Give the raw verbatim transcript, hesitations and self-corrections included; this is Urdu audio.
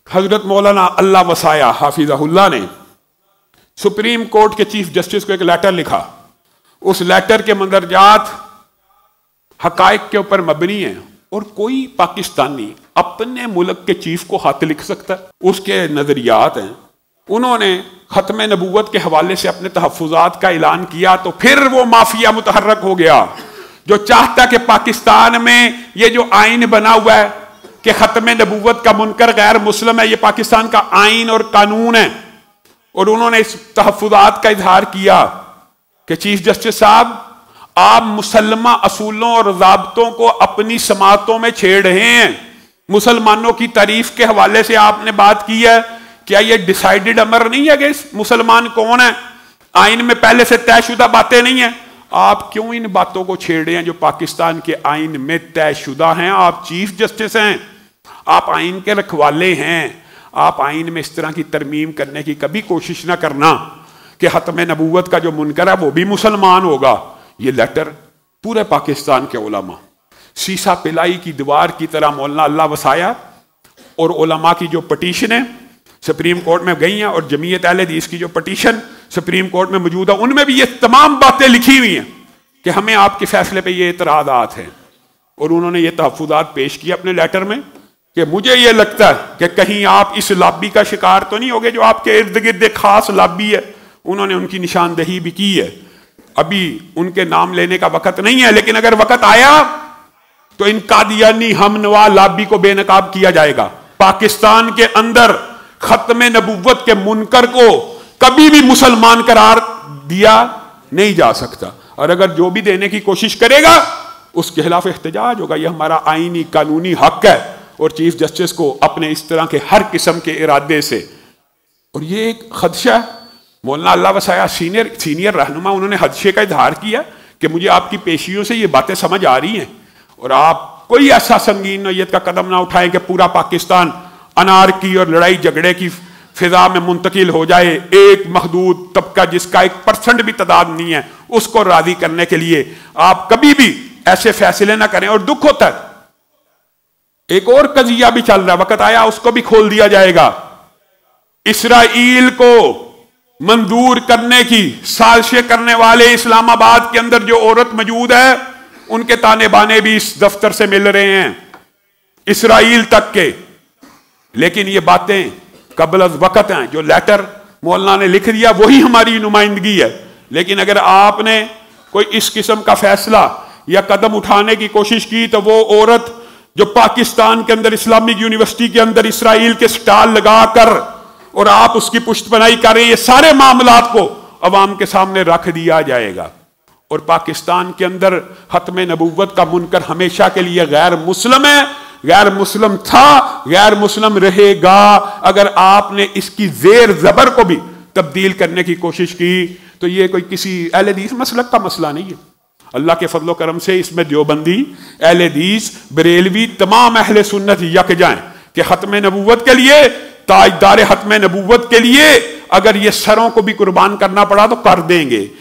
حضرت مولانا اللہ وسایا حافظہ اللہ نے سپریم کورٹ کے چیف جسٹس کو ایک لیٹر لکھا. اس لیٹر کے مندرجات حقائق کے اوپر مبنی ہیں اور کوئی پاکستانی اپنے ملک کے چیف کو خط لکھ سکتا ہے. اس کے نظریات ہیں. انہوں نے ختم نبوت کے حوالے سے اپنے تحفظات کا اعلان کیا تو پھر وہ مافیا متحرک ہو گیا جو چاہتا کہ پاکستان میں یہ جو آئین بنا ہوا ہے کہ ختم نبوت کا منکر غیر مسلم ہے، یہ پاکستان کا آئین اور قانون ہے. اور انہوں نے اس تحفظات کا اظہار کیا کہ چیف جسٹس صاحب آپ مسلمہ اصولوں اور ضابطوں کو اپنی سماعتوں میں چھیڑ رہے ہیں. مسلمانوں کی تعریف کے حوالے سے آپ نے بات کی ہے، کیا یہ ڈیسائیڈڈ امر نہیں ہے کہ مسلمان کون ہے؟ آئین میں پہلے سے طے شدہ باتیں نہیں ہیں. آپ کیوں ان باتوں کو چھیڑ رہے ہیں جو پاکستان کے آئین میں طے شدہ ہیں؟ آپ چیف جسٹس ہیں، آپ آئین کے رکھوالے ہیں. آپ آئین میں اس طرح کی ترمیم کرنے کی کبھی کوشش نہ کرنا کہ ختم نبوت کا جو منکر ہے وہ بھی مسلمان ہوگا. یہ لیٹر پورے پاکستان کے علماء سیسا پلائی کی دیوار کی طرح مولانا اللہ وسایا اور علماء کی جو پٹیشنیں سپریم کورٹ میں گئی ہیں اور جمعیت اہل حدیث کی جو پٹیشن سپریم کورٹ میں موجود ہے ان میں بھی یہ تمام باتیں لکھی ہوئی ہیں کہ ہمیں آپ کے فیصلے پہ یہ اعتراضات ہیں. اور انہوں نے یہ تحفظات پیش کیا اپنے لیٹر میں کہ مجھے یہ لگتا ہے کہ کہیں آپ اس لابی کا شکار تو نہیں ہوگے جو آپ کے ارد گرد ایک خاص لابی ہے. انہوں نے ان کی نشاندہی بھی کی ہے. ابھی ان کے نام لینے کا وقت نہیں ہے، لیکن اگر وقت آیا تو ان قادیانی ہم نوا لابی کو بے نقاب کیا جائے گا. پاکستان کے اندر ختم نبوت کے منکر کو کبھی بھی مسلمان قرار دیا نہیں جا سکتا، اور اگر جو بھی دینے کی کوشش کرے گا اس کے خلاف احتجاج ہوگا. یہ ہمارا آئینی قانونی حق ہے. اور چیف جسٹس کو اپنے اس طرح کے ہر قسم کے ارادے سے، اور یہ ایک خدشہ ہے. مولانا اللہ وسایا سینئر سینئر رہنما انہوں نے خدشے کا اظہار کیا کہ مجھے آپ کی پیشیوں سے یہ باتیں سمجھ آ رہی ہیں اور آپ کوئی ایسا سنگین نوعیت کا قدم نہ اٹھائیں کہ پورا پاکستان انارکی اور لڑائی جھگڑے کی فضا میں منتقل ہو جائے. ایک محدود طبقہ جس کا ایک پرسنٹ بھی تعداد نہیں ہے اس کو راضی کرنے کے لیے آپ کبھی بھی ایسے فیصلے نہ کریں. اور دکھ ہوتا ہے ایک اور قضیہ بھی چل رہا ہے، وقت آیا اس کو بھی کھول دیا جائے گا. اسرائیل کو منظور کرنے کی سازشیں کرنے والے اسلام آباد کے اندر جو عورت موجود ہے ان کے تانے بانے بھی اس دفتر سے مل رہے ہیں اسرائیل تک کے. لیکن یہ باتیں قبل از وقت ہیں. جو لیٹر مولانا نے لکھ دیا وہی ہماری نمائندگی ہے. لیکن اگر آپ نے کوئی اس قسم کا فیصلہ یا قدم اٹھانے کی کوشش کی تو وہ عورت جو پاکستان کے اندر اسلامک یونیورسٹی کے اندر اسرائیل کے سٹال لگا کر اور آپ اس کی پشت پناہی کر رہے ہیں، یہ سارے معاملات کو عوام کے سامنے رکھ دیا جائے گا. اور پاکستان کے اندر ختم نبوت کا منکر ہمیشہ کے لیے غیر مسلم ہے، غیر مسلم تھا، غیر مسلم رہے گا. اگر آپ نے اس کی زیر زبر کو بھی تبدیل کرنے کی کوشش کی تو یہ کوئی کسی اہل حدیث مسلک کا مسئلہ نہیں ہے. اللہ کے فضل و کرم سے اس میں دیوبندی، اہل حدیث، بریلوی، تمام اہل سنت یک جائیں کہ ختم نبوت کے لیے، تاجدار ختم نبوت کے لیے اگر یہ سروں کو بھی قربان کرنا پڑا تو کر دیں گے.